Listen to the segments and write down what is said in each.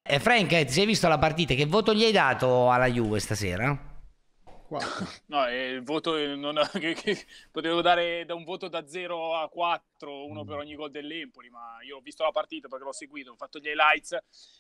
Frank, ti sei visto la partita? Che voto gli hai dato alla Juve stasera? 4. No, il voto che potevo dare da un voto da 0 a 4, uno per ogni gol dell'Empoli, ma io ho visto la partita perché l'ho seguito, ho fatto gli highlights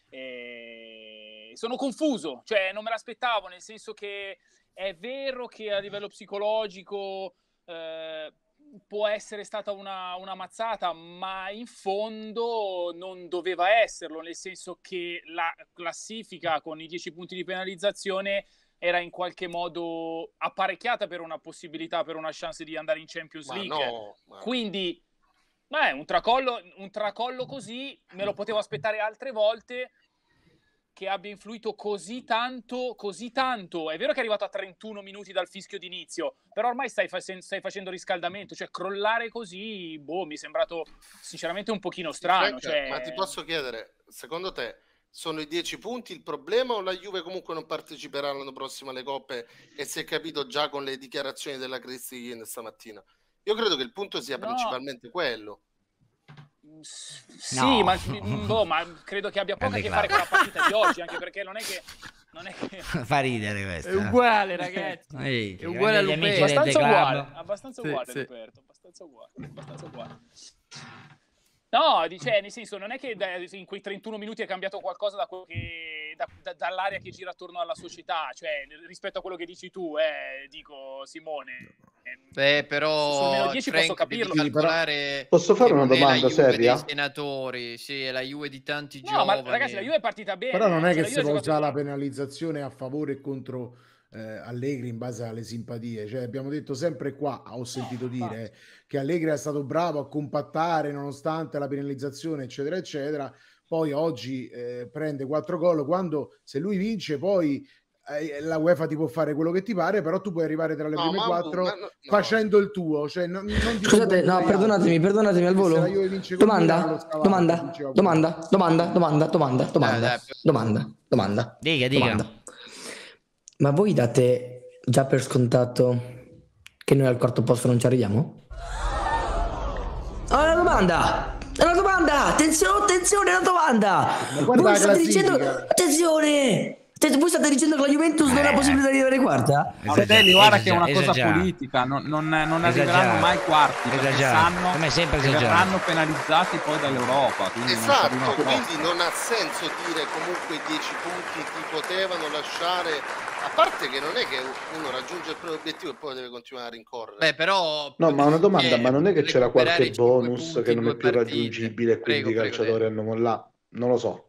e sono confuso, cioè non me l'aspettavo, nel senso che è vero che a livello psicologico può essere stata una mazzata, ma in fondo non doveva esserlo, nel senso che la classifica con i 10 punti di penalizzazione era in qualche modo apparecchiata per una possibilità, per una chance di andare in Champions League. Quindi un tracollo così me lo potevo aspettare altre volte. Che abbia influito così tanto. È vero che è arrivato a 31 minuti dal fischio d'inizio, però ormai stai facendo riscaldamento, cioè crollare così, mi è sembrato sinceramente un pochino strano. Ma ti posso chiedere, secondo te sono i 10 punti il problema o la Juve comunque non parteciperà l'anno prossimo alle coppe e si è capito già con le dichiarazioni della Christie stamattina? Io credo che il punto sia principalmente quello. Sì, no. ma credo che abbia poco a che fare con la partita di oggi, anche perché non è che fa ridere questo. È uguale, ragazzi. È uguale a Luperto. Abbastanza uguale, Luperto, abbastanza uguale. No, nel senso, non è che in quei 31 minuti è cambiato qualcosa da quello dall'area che gira attorno alla società, cioè rispetto a quello che dici tu, dico Simone. Però meno 10 posso capirlo. Posso fare una domanda seria? Dei senatori, sì, è la Juve di tanti giovani. Ma ragazzi, la Juve è partita bene. Però non è che si può usare la penalizzazione a favore e contro Allegri in base alle simpatie, cioè abbiamo detto sempre qua, ho sentito dire che Allegri è stato bravo a compattare nonostante la penalizzazione eccetera eccetera, poi oggi prende 4 gol, quando se lui vince poi la UEFA ti può fare quello che ti pare, però tu puoi arrivare tra le prime 4 facendo il tuo, cioè scusate, no, perdonatemi al volo. Domanda. Dica. Ma voi date già per scontato che noi al quarto posto non ci arriviamo? Una domanda! Attenzione, una domanda! Voi state dicendo, attenzione! Voi state dicendo che la Juventus non ha possibilità di arrivare quarta? Fratelli, guarda che è una cosa politica, non arriveranno mai quarti, perché sanno che verranno penalizzati poi dall'Europa. Esatto, quindi non ha senso dire comunque i 10 punti ti potevano lasciare, a parte che non è che uno raggiunge il proprio obiettivo e poi deve continuare a rincorrere. Però no, ma una domanda, ma non è che c'era qualche bonus che non è più raggiungibile e quindi i calciatori hanno mollato? Non lo so.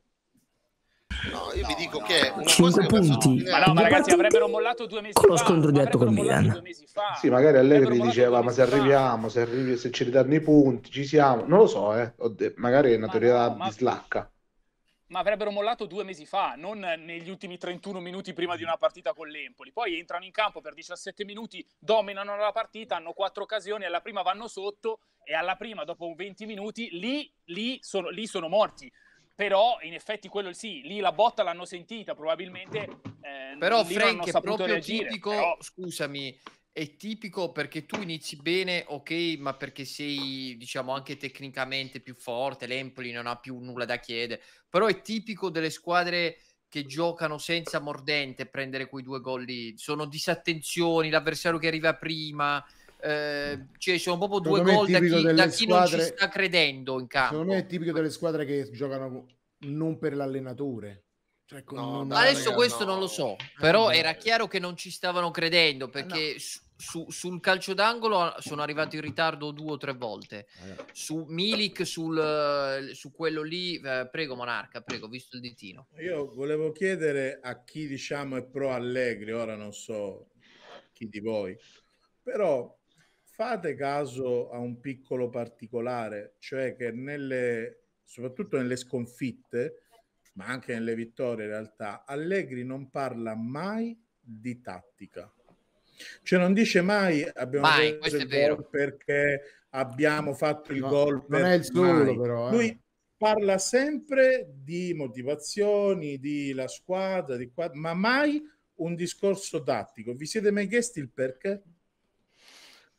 No, io vi dico che 5 punti. Ma ragazzi, avrebbero mollato 2 mesi fa. Con lo scontro diretto col Milan. Sì, magari Allegri diceva, ma se arriviamo, se ci ridanno i punti, ci siamo. Non lo so, magari è una teoria di slacca. Ma avrebbero mollato 2 mesi fa, non negli ultimi 31 minuti prima di una partita con l'Empoli. Poi entrano in campo per 17 minuti, dominano la partita, hanno 4 occasioni, alla prima vanno sotto e alla prima, dopo 20 minuti, lì sono morti. Però in effetti quello sì, lì la botta l'hanno sentita probabilmente. Però Frank è proprio reagire, tipico, scusami, è tipico perché tu inizi bene, ok, ma perché sei, diciamo, anche tecnicamente più forte, l'Empoli non ha più nulla da chiedere, però è tipico delle squadre che giocano senza mordente prendere quei 2 gol lì, sono disattenzioni, l'avversario che arriva prima, cioè sono proprio 2 gol da chi non ci sta credendo in campo. Secondo me è tipico delle squadre che giocano non per l'allenatore. Cioè, adesso questo non lo so, però era chiaro che non ci stavano credendo perché sul calcio d'angolo sono arrivato in ritardo 2 o 3 volte. Su Milik, su quello lì, prego Monarca, prego, visto il ditino. Io volevo chiedere a chi diciamo è pro Allegri, ora non so chi di voi, però fate caso a un piccolo particolare, cioè che soprattutto nelle sconfitte, ma anche nelle vittorie in realtà, Allegri non parla mai di tattica. Cioè non dice mai abbiamo preso il gol perché abbiamo fatto il gol. Non è il solo però. Lui parla sempre di motivazioni, di la squadra, ma mai un discorso tattico. Vi siete mai chiesti il perché?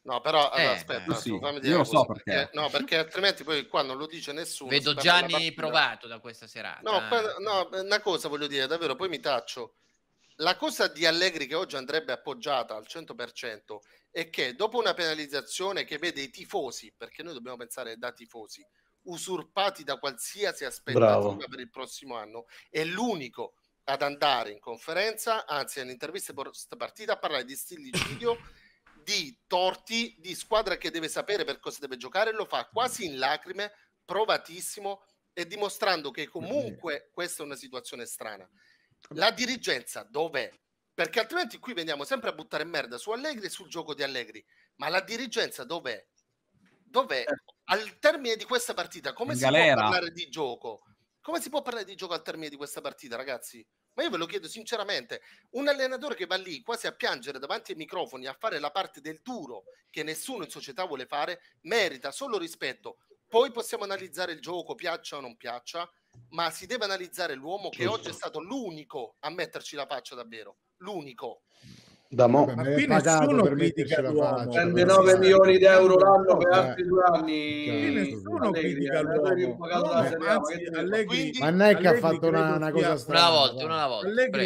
No, però allora, aspetta, sì. fammi dire Io lo so perché. No, perché altrimenti poi qua non lo dice nessuno. Vedo Gianni provato da questa serata. No, una cosa voglio dire, davvero, poi mi taccio. La cosa di Allegri che oggi andrebbe appoggiata al 100% è che dopo una penalizzazione che vede i tifosi, perché noi dobbiamo pensare da tifosi, usurpati da qualsiasi aspettativa per il prossimo anno, è l'unico ad andare in conferenza, anzi in interviste post partita, a parlare di stillicidio, di torti, di squadra che deve sapere per cosa deve giocare, lo fa quasi in lacrime, provatissimo e dimostrando che comunque questa è una situazione strana. La dirigenza dov'è? Perché altrimenti qui veniamo sempre a buttare merda su Allegri e sul gioco di Allegri, ma la dirigenza dov'è? Dov'è? Al termine di questa partita come si può parlare di gioco? Come si può parlare di gioco al termine di questa partita, ragazzi? Ma io ve lo chiedo sinceramente, un allenatore che va lì quasi a piangere davanti ai microfoni, a fare la parte del duro che nessuno in società vuole fare, merita solo rispetto. Poi possiamo analizzare il gioco, piaccia o non piaccia, ma si deve analizzare l'uomo che oggi è stato l'unico a metterci la faccia davvero, l'unico. Da mo. Ma qui nessuno critica l'uomo. Prende 9 milioni di euro l'anno per altri 2 anni. Qui nessuno critica l'uomo. Allegri, ma non è che ha fatto una cosa strana. Una volta.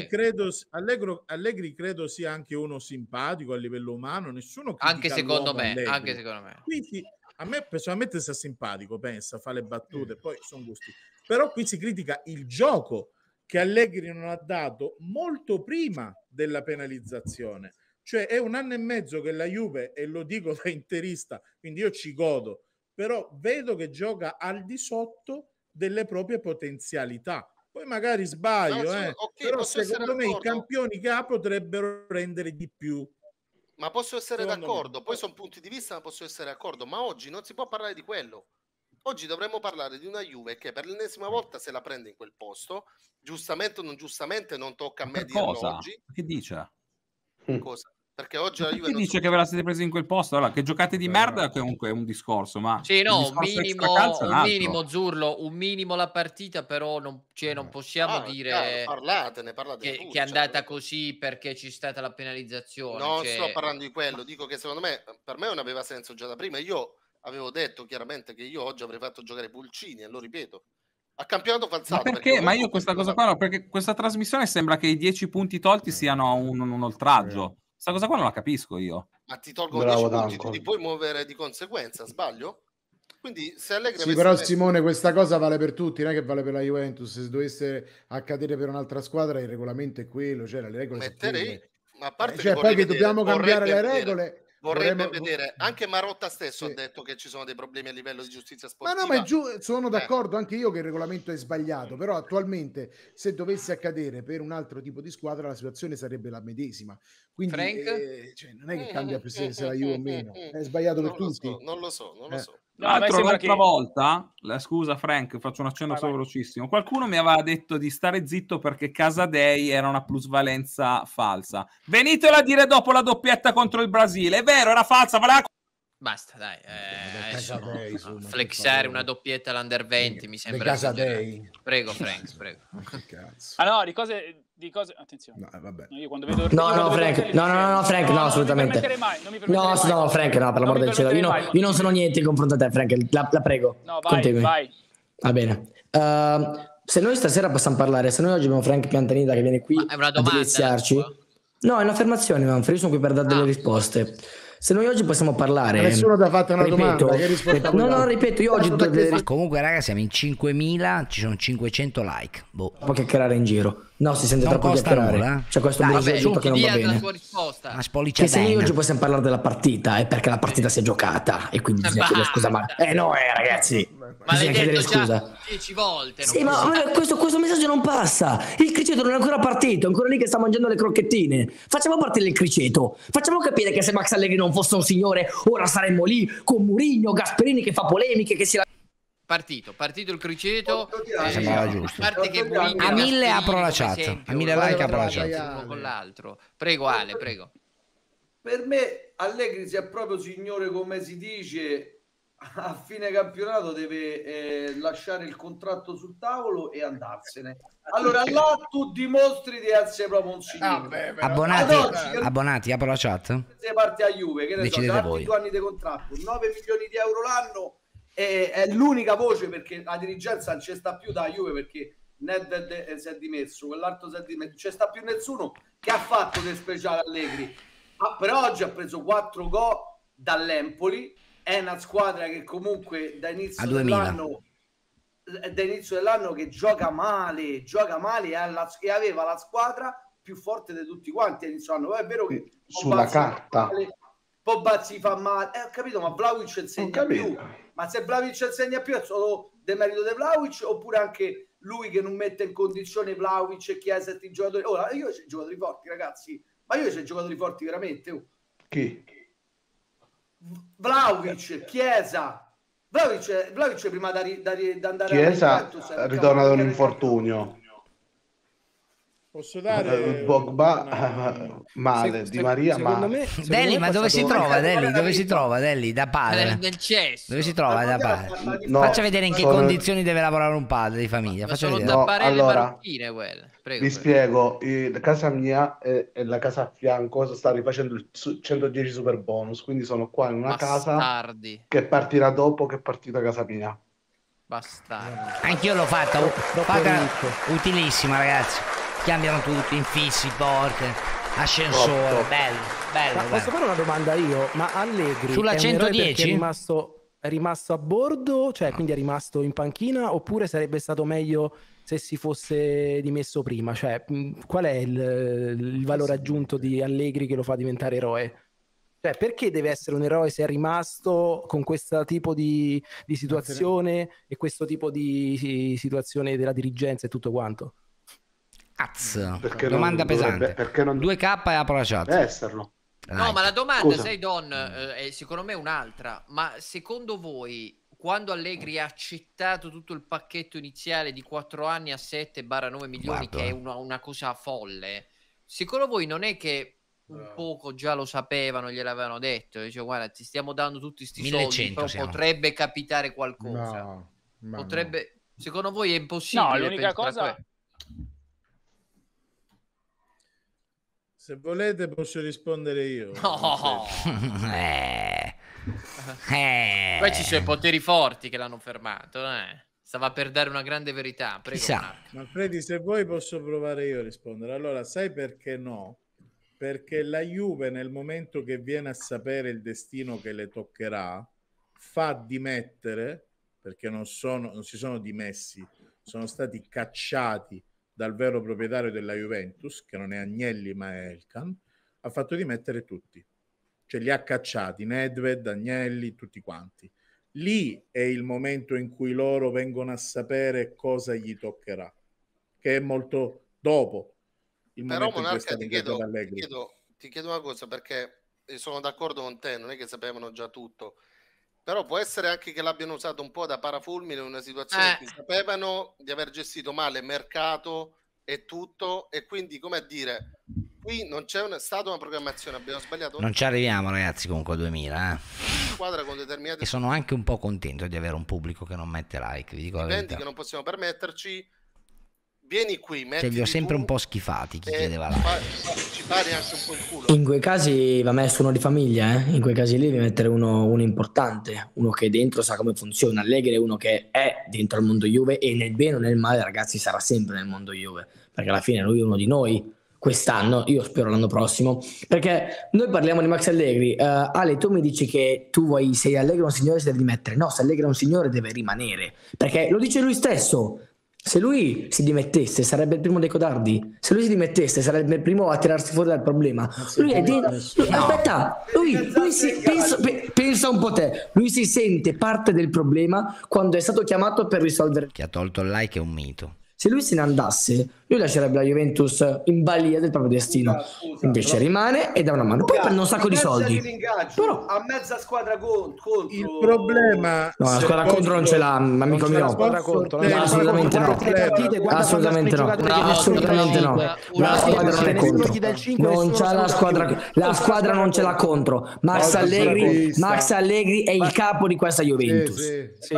Allegri credo sia anche uno simpatico a livello umano. Nessuno critica anche secondo me. Quindi, a me personalmente sta simpatico, pensa, fa le battute, poi sono gusti. Però qui si critica il gioco che Allegri non ha dato molto prima della penalizzazione. Cioè è 1 anno e mezzo che la Juve, e lo dico da interista, quindi io ci godo, però vedo che gioca al di sotto delle proprie potenzialità. Poi magari sbaglio, però secondo me i campioni che ha potrebbero rendere di più. Ma posso essere d'accordo, poi sono punti di vista, ma posso essere d'accordo, ma oggi non si può parlare di quello. Oggi dovremmo parlare di una Juve che per l'ennesima volta se la prende in quel posto, giustamente o non giustamente, non tocca a me dirlo oggi. Che dice? Cosa? Perché oggi la Juve dice che ve la siete presi in quel posto, allora che giocate di merda comunque è un discorso, ma sì, no, un minimo Zurlo, un minimo la partita, però non possiamo dire parlatene che è andata così perché c'è stata la penalizzazione. Non sto parlando di quello, dico che secondo me, per me non aveva senso già da prima. Io avevo detto chiaramente che io oggi avrei fatto giocare Pulcini, e lo ripeto, a campionato falsato. Ma perché? Ma io questa cosa qua no, perché questa trasmissione sembra che i 10 punti tolti siano un oltraggio. Questa cosa qua non la capisco io. Ma ti tolgo 10 punti, tu ti puoi muovere di conseguenza, sbaglio? Quindi se Allegri sì, però Simone, questa cosa vale per tutti, non è che vale per la Juventus. Se dovesse accadere per un'altra squadra, il regolamento è quello, cioè le regole metterei, ma a parte cioè poi che dobbiamo cambiare le regole. Vorrebbe vedere, anche Marotta stesso ha detto che ci sono dei problemi a livello di giustizia sportiva. Ma no, ma sono d'accordo anche io che il regolamento è sbagliato, però attualmente se dovesse accadere per un altro tipo di squadra la situazione sarebbe la medesima. Quindi cioè, non è che cambia più se la Juve o meno, è sbagliato per tutti. Non lo so. L'altra volta, scusa Frank, faccio un accenno solo velocissimo. Qualcuno mi aveva detto di stare zitto perché Casadei era una plusvalenza falsa. Venitelo a dire dopo la doppietta contro il Brasile. È vero, era falsa. Basta, dai. Flexare una doppietta all'Under 20 mi sembra. Prego, Frank, prego. No, di cose attenzione. No, vabbè. Io quando vedo Frank, no, Frank, no, assolutamente. No, Frank, no, per l'amor del cielo. Io non sono niente in confronto a te, Frank. La prego. No, vai. Va bene. Se noi stasera possiamo parlare, se noi oggi abbiamo Frank Piantanida che viene qui a deliziarci. No, è un'affermazione, Manfred. Io sono qui per dare delle risposte. Se noi oggi possiamo parlare, nessuno ti ha fatto una domanda, che risposta ripeto, io oggi comunque raga siamo in 5.000, ci sono 500 like, può chiacchierare in giro. No, si sente troppo chiacchierare. C'è questo brusio che non va bene. Che se noi oggi possiamo parlare della partita è perché la partita si è giocata e quindi bisogna chiedere scusa. Ragazzi, ma l'hai detto già 10 volte. Sì, ma questo messaggio non passa. Il criceto non è ancora partito, è ancora lì che sta mangiando le crocchettine. Facciamo partire il criceto. Facciamo capire che se Max Allegri non fosse un signore, ora saremmo lì con Mourinho, Gasperini che fa polemiche, che si partito il criceto, sembrava giusto. A parte che a 1000 apro la chat, a 1000 like apro la chat uno con l'altro. Prego Ale, prego. Per me Allegri, se è proprio signore come si dice, a fine campionato deve lasciare il contratto sul tavolo e andarsene. Allora là tu dimostri di essere proprio un signore. Abbonati, apro la chat. Se parti a Juve, che ne so, Decidete voi. 2 anni di contratto, 9 milioni di euro l'anno, è l'unica voce, perché la dirigenza non ci sta più da Juve, perché Nedved si è dimesso, quell'altro si è dimesso, non ci sta più nessuno che ha fatto del speciale Allegri. Però oggi ha preso 4 gol dall'Empoli, è una squadra che comunque da inizio dell'anno che gioca male e aveva la squadra più forte di tutti quanti all'inizio dell'anno. È vero che sulla carta Pogba si fa male, ho capito, ma Vlahovic insegna più. Ma se Vlahovic insegna più è solo demerito di Vlahovic, oppure anche lui che non mette in condizione Vlahovic e Chiesa e i giocatori? Ora io c'ho i giocatori forti, ragazzi, ma io c'ho i giocatori forti veramente. Chi? Vlahovic, Chiesa. Vlahovic prima di andare Chiesa ritorna da un infortunio. Posso dare Pogba male, Di Maria male. Deli, ma dove si trova? Dove si trova? Deli, da padre? Nel cesso. Dove si trova da padre? No, faccia vedere in che condizioni deve lavorare un padre di famiglia. Faccia vedere. Da parere allora, prego, vi spiego, casa mia e la casa a fianco sta rifacendo il 110 super bonus, quindi sono qua in una casa che partirà dopo che è partita casa mia. Bastardi. Anch'io l'ho fatta, utilissima, ragazzi. Cambiano tutti, infissi, porte, ascensore, bello. Posso fare una domanda io? Ma Allegri sulla è 110 è rimasto a bordo, cioè quindi è rimasto in panchina, oppure sarebbe stato meglio se si fosse dimesso prima? Cioè, qual è il valore aggiunto di Allegri che lo fa diventare eroe? Cioè, perché deve essere un eroe se è rimasto con questo tipo di situazione e questo tipo di situazione della dirigenza e tutto quanto? Perché domanda pesante. Perché non 2K e apro la chat. Deve esserlo. No, ma la domanda, sai Don, è secondo me un'altra. Ma secondo voi, quando Allegri ha accettato tutto il pacchetto iniziale di 4 anni a 7/9 milioni, che è una cosa folle, secondo voi non è che un poco già lo sapevano, gliel'avevano detto? Dice, guarda, ti stiamo dando tutti sti soldi, però potrebbe capitare qualcosa. Potrebbe... Secondo voi è impossibile? No, l'unica cosa... Se volete posso rispondere io. No. Poi ci sono i poteri forti che l'hanno fermato. Stava per dare una grande verità. Prego. Manfredi, se vuoi posso provare io a rispondere. Allora, sai perché no? Perché la Juve nel momento che viene a sapere il destino che le toccherà fa dimettere, perché non si sono dimessi, sono stati cacciati dal vero proprietario della Juventus, che non è Agnelli ma è Elkan, ha fatto dimettere tutti. Cioè li ha cacciati, Nedved, Agnelli, tutti quanti. Lì è il momento in cui loro vengono a sapere cosa gli toccherà, che è molto dopo il momento in cui è stato ingaggiato Allegri. Ti chiedo una cosa, perché sono d'accordo con te, non è che sapevano già tutto, però può essere anche che l'abbiano usato un po' da parafulmine in una situazione in cui sapevano di aver gestito male il mercato e tutto, e quindi, come a dire, qui non c'è stata una programmazione, abbiamo sbagliato. Non ci arriviamo, ragazzi, comunque a 2000. Squadra con determinate... E sono anche un po' contento di avere un pubblico che non mette like, vi dico la verità. Che non possiamo permetterci. Vieni qui, cioè, li ho sempre un po' schifati chi chiedeva like. Ci pari anche un po' il culo. In quei casi va messo uno di famiglia, in quei casi lì devi mettere uno importante, uno che dentro sa come funziona. Allegri è uno che è dentro al mondo Juve e nel bene o nel male, ragazzi, sarà sempre nel mondo Juve, perché alla fine lui è uno di noi quest'anno, io spero l'anno prossimo, perché noi parliamo di Max Allegri. Ale, tu mi dici che sei Allegri un signore, si deve dimettere. No, se Allegri è un signore deve rimanere, perché lo dice lui stesso. Se lui si dimettesse sarebbe il primo dei codardi. Se lui si dimettesse sarebbe il primo a tirarsi fuori dal problema. Lui è aspetta, pensa un po' te. Lui si sente parte del problema quando è stato chiamato per risolvere. Chi ha tolto il like è un mito. Se lui se ne andasse, lui lascerebbe la Juventus in balia del proprio destino. Invece rimane e dà una mano. Poi prende un sacco di soldi. Però a mezza squadra contro. Il problema... No, la squadra contro non ce l'ha, amico mio. Assolutamente no. Assolutamente no. Assolutamente no. La squadra non è contro. Non c'ha la squadra. La squadra non ce l'ha contro. Max Allegri è il capo di questa Juventus.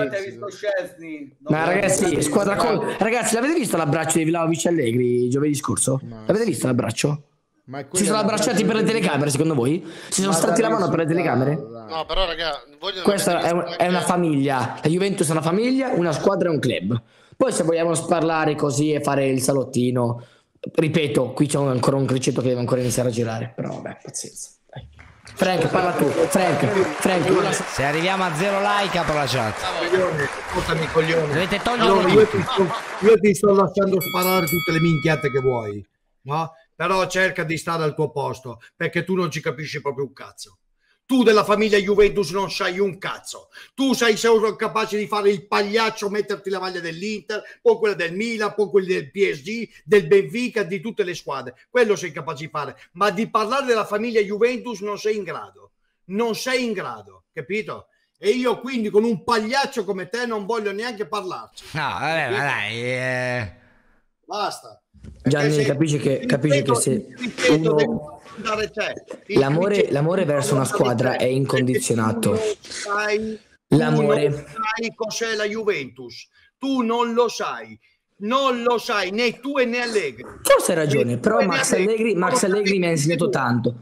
Ma ragazzi, squadra contro. Ragazzi, l'avete visto l'abbraccio di Vlahovic e Allegri giovedì scorso? L'avete visto l'abbraccio? Si sono abbracciati per le telecamere, secondo voi? Si sono stretti la mano per le telecamere? No, però raga, questa è una famiglia. La Juventus è una famiglia, una squadra è un club. Poi se vogliamo parlare così e fare il salottino, ripeto, qui c'è ancora un criceto che deve ancora iniziare a girare. Però vabbè, pazienza. Frank, parla tu. Frank. Se arriviamo a 0 like apro la chat. Coglione. Dovete togliere io ti sto lasciando sparare tutte le minchiate che vuoi, no? Però cerca di stare al tuo posto, perché tu non ci capisci proprio un cazzo. Tu della famiglia Juventus non sai un cazzo. Tu sei solo capace di fare il pagliaccio, metterti la maglia dell'Inter, poi quella del Milan, poi quella del PSG, del Benfica, di tutte le squadre. Quello sei capace di fare. Ma di parlare della famiglia Juventus non sei in grado. Non sei in grado, capito? E io quindi con un pagliaccio come te non voglio neanche parlarci. No, vabbè, ma dai. Basta. Gianni, capisci che se uno... L'amore verso una squadra è incondizionato. L'amore. Tu non sai cos'è la Juventus. Tu non lo sai. Non lo sai né tu né Allegri. Forse hai ragione, però Max Allegri mi ha insegnato tanto.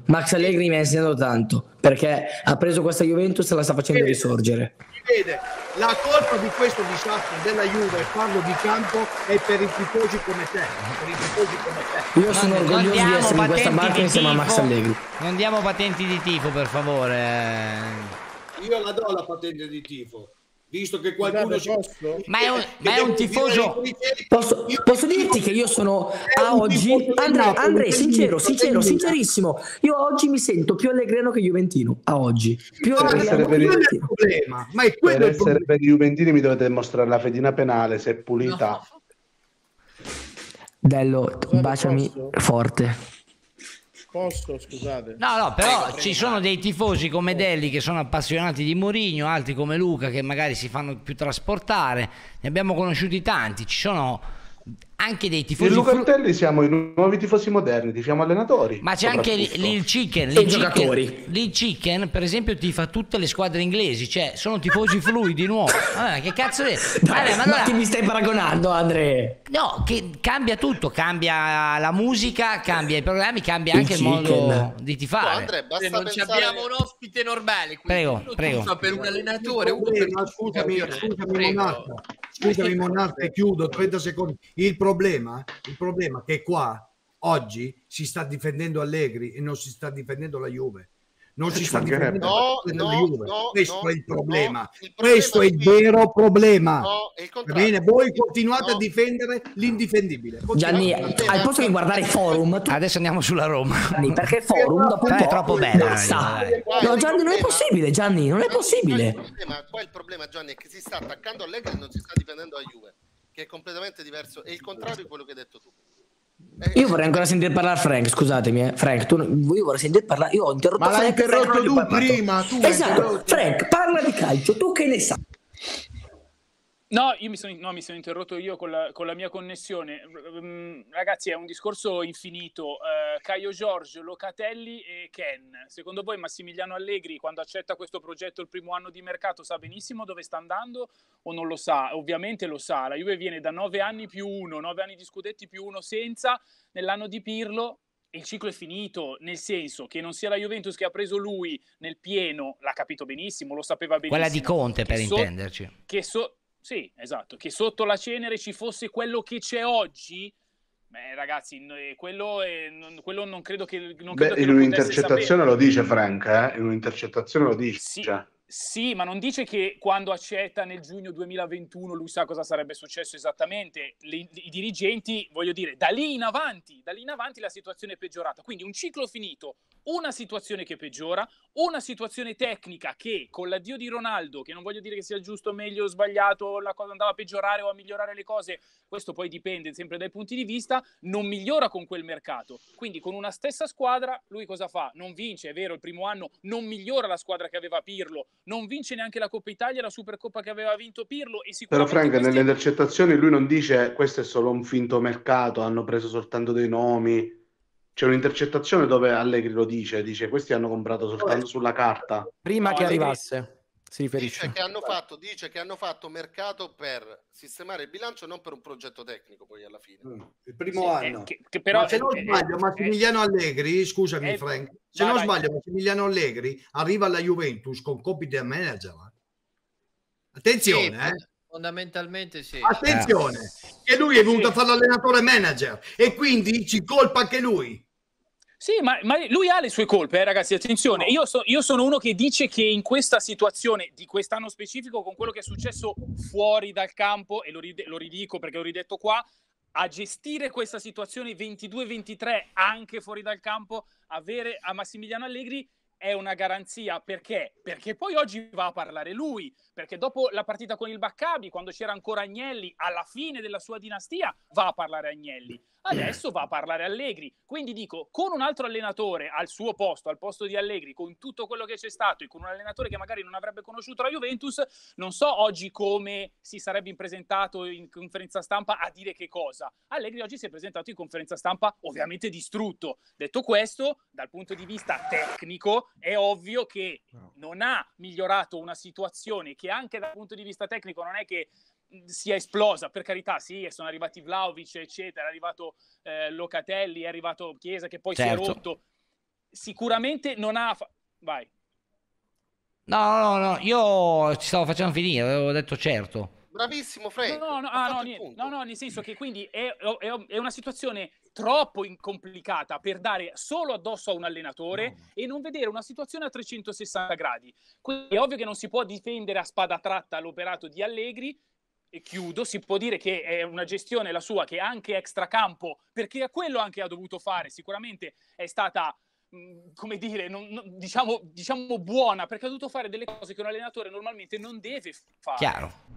Perché ha preso questa Juventus e la sta facendo risorgere. Vede, la colpa di questo disastro della Juve, parlo di campo, è per i tifosi come te. Io sono orgoglioso di essere in questa barca insieme a Max Allegri. Non diamo patenti di tifo, per favore. Io la do la patente di tifo. Visto che qualcuno ma è un tifoso. Posso dirti che io sono a oggi, Andrea, sincerissimo, io oggi mi sento più allegrino che juventino. A oggi più allegrino che juventino. Per essere per i juventini mi dovete mostrare la fedina penale, se è pulita. Dello, baciami forte. Scusate. No, però ci sono dei tifosi come Delli che sono appassionati di Mourinho, altri come Luca che magari si fanno più trasportare. Ne abbiamo conosciuti tanti. Ci sono anche dei tifosi. In Lucatelli siamo i nuovi tifosi moderni, tifiamo allenatori. Ma c'è anche il Chicken. Lil Chicken, per esempio, tifa tutte le squadre inglesi. Cioè, sono tifosi fluidi nuovi. Che cazzo è? Ma ti mi stai paragonando, Andrea? No, che cambia tutto. Cambia la musica, cambia i programmi, cambia anche il modo di tifare. No, Andrea, basta non pensare... abbiamo un ospite normale. Prego. Per un allenatore. Scusami, Monarca, chiudo 30 secondi. Il problema è che qua oggi si sta difendendo Allegri e non si sta difendendo la Juve. Non si sta difendendo la Juve. Questo è il problema. Questo è il vero problema. Bene, voi continuate a difendere l'indifendibile. Gianni, al posto di guardare Forum, adesso andiamo sulla Roma. Perché Forum dopo un po' è troppo bella. No, Gianni, non è possibile. Gianni, non è possibile. Qua il problema, Gianni, è che si sta attaccando a Allegri e non si sta difendendo la Juve, che è completamente diverso. E il contrario di quello che hai detto tu. Io vorrei ancora sentire parlare Frank, scusatemi, Frank, io vorrei sentire parlare, io ho interrotto. Ma l'hai interrotto tu prima, esatto, Frank, parla di calcio, tu che ne sai? No, mi sono interrotto io con la mia connessione. Ragazzi, è un discorso infinito. Caio Giorgio, Locatelli e Ken. Secondo voi Massimiliano Allegri, quando accetta questo progetto il primo anno di mercato, sa benissimo dove sta andando o non lo sa? Ovviamente lo sa. La Juve viene da 9 anni più 1, 9 anni di scudetti più 1 senza. Nell'anno di Pirlo il ciclo è finito, nel senso che non sia la Juventus che ha preso lui nel pieno, l'ha capito benissimo, lo sapeva benissimo. Quella di Conte, per intenderci. Sì, esatto, che sotto la cenere ci fosse quello che c'è oggi. Ragazzi, quello non credo che... in un'intercettazione lo dice Frank, in un'intercettazione lo dice. Sì, Sì, ma non dice che quando accetta nel giugno 2021 lui sa cosa sarebbe successo esattamente. I dirigenti, voglio dire, da lì in avanti la situazione è peggiorata. Quindi un ciclo finito, una situazione che peggiora, una situazione tecnica che con l'addio di Ronaldo, che non voglio dire che sia giusto, meglio o sbagliato, la cosa andava a peggiorare o a migliorare le cose, questo poi dipende sempre dai punti di vista, non migliora con quel mercato. Quindi con una stessa squadra lui cosa fa? Non vince, è vero, il primo anno non migliora la squadra che aveva Pirlo, non vince neanche la Coppa Italia, la Supercoppa che aveva vinto Pirlo, e sicuramente però Frank, nelle intercettazioni lui non dice questo è solo un finto mercato, hanno preso soltanto dei nomi. C'è un'intercettazione dove Allegri lo dice questi hanno comprato soltanto sulla carta. Prima che arrivasse. Si dice che hanno fatto mercato per sistemare il bilancio, non per un progetto tecnico poi alla fine. Il primo anno. Che però ma se non sbaglio, Massimiliano Allegri, scusami Frank, se non sbaglio Massimiliano Allegri arriva alla Juventus con compiti da manager. Attenzione, fondamentalmente sì. Attenzione, che lui è venuto a fare l'allenatore manager e quindi ci colpa anche lui. Sì, ma lui ha le sue colpe, ragazzi, attenzione. Io sono uno che dice che in questa situazione di quest'anno specifico, con quello che è successo fuori dal campo, e lo ridico perché l'ho ridetto qua, a gestire questa situazione 22-23 anche fuori dal campo, avere a Massimiliano Allegri è una garanzia. Perché? Perché poi oggi va a parlare lui, perché dopo la partita con il Maccabi, quando c'era ancora Agnelli, alla fine della sua dinastia, va a parlare Agnelli. Adesso va a parlare Allegri. Quindi dico, con un altro allenatore al suo posto, al posto di Allegri, con tutto quello che c'è stato e con un allenatore che magari non avrebbe conosciuto la Juventus, non so oggi come si sarebbe presentato in conferenza stampa a dire che cosa. Allegri oggi si è presentato in conferenza stampa ovviamente distrutto. Detto questo, dal punto di vista tecnico è ovvio che non ha migliorato una situazione che anche dal punto di vista tecnico non è che sia esplosa, per carità, sì, sono arrivati Vlahovic eccetera, è arrivato Locatelli, è arrivato Chiesa che poi si è rotto, sicuramente non ha vai. No, io ci stavo facendo finire, avevo detto certo. Bravissimo Frank. No, nel senso che quindi è una situazione troppo complicata per dare solo addosso a un allenatore e non vedere una situazione a 360 gradi. Quindi è ovvio che non si può difendere a spada tratta l'operato di Allegri. E chiudo, si può dire che è una gestione la sua che anche extracampo, perché a quello anche ha dovuto fare, sicuramente è stata come dire, diciamo buona, perché ha dovuto fare delle cose che un allenatore normalmente non deve fare. Chiaro.